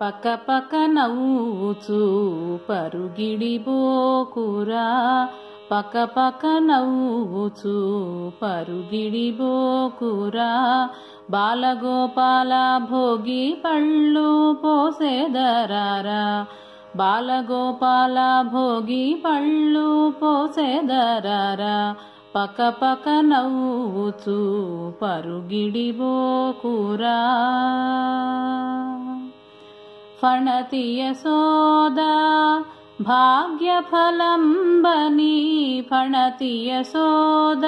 పక్క పక్క నవ్వుచూ పరుగిడిబోకురా, పక్క పక్క నవ్వుచూ పరుగిడిబోకురా. బాలగోపాల భోగి పళ్ళు పోసెదరారా, బాలగోపాల భోగి పళ్ళు పోసెదరారా. పక్క పక్క నవ్వుచూ పరుగిడిబోకురా. ఫణతి యశోద భాగ్యఫలంబని, ఫణతి యశోద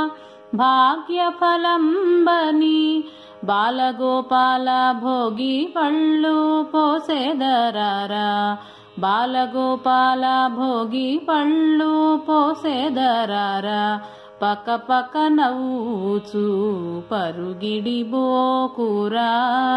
భాగ్యఫలంబని. బాలగోపాల భోగి పళ్ళు పోసెదరారా, బాలగోపాల భోగి పళ్ళు పోసెదరారా. పక్క పక్క నవ్వుచూ పరుగిడిబోకురా.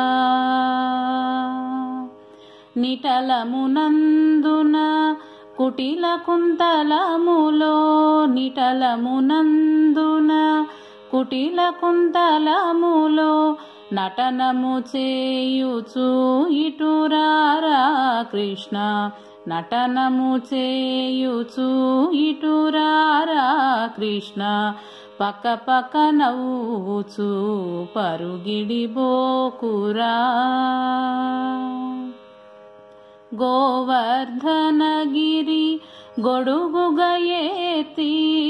నిటలమునందున కుటిల కుంతలములో, నిటలమునందున కుటిల కుంతలములో. నటనము చేయుచు ఇటురారా కృష్ణ, నటనము చేయుచు ఇటురారా కృష్ణ. పక్క పక్క నవ్వుచూ పరుగిడిబోకురా. గోవర్ధనగిరి గొడుగుగయేతి,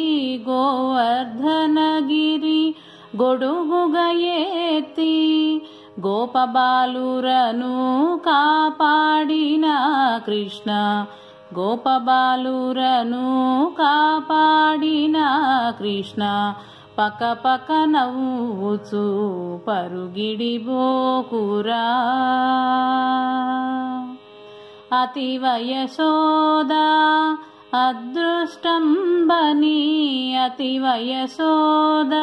గోవర్ధనగిరి గొడుగుగయేతి. గోపబాలురను కాపాడిన కృష్ణ, గోపబాలురను కాపాడిన కృష్ణ. పక్క పక్క నవ్వుచూ పరుగిడిబోకురా. అతివ యశోద అదృష్టంబని, అతివ యశోద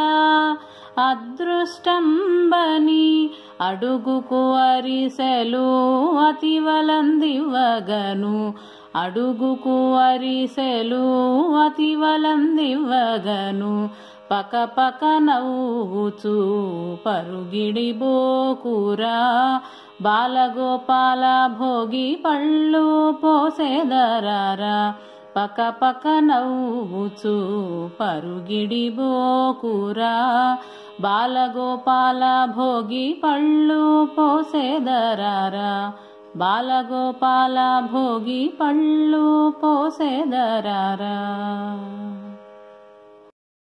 అదృష్టంబని. అడుగుకు అరిసెలు అతివలందివ్వగను, అడుగుకు అరిసెలు అతివలందివ్వగను. పక్క పక్క నవ్వుచూ పరుగిడిబోకురా. బాలగోపాల భోగి పళ్ళు పోసెదరారా. పక్క పక్క నవ్వుచూ పరుగిడిబోకురా. బాలగోపాల భోగి పళ్ళు పోసెదరారా, బాలగోపాల భోగి పళ్ళు పోసెదరారా.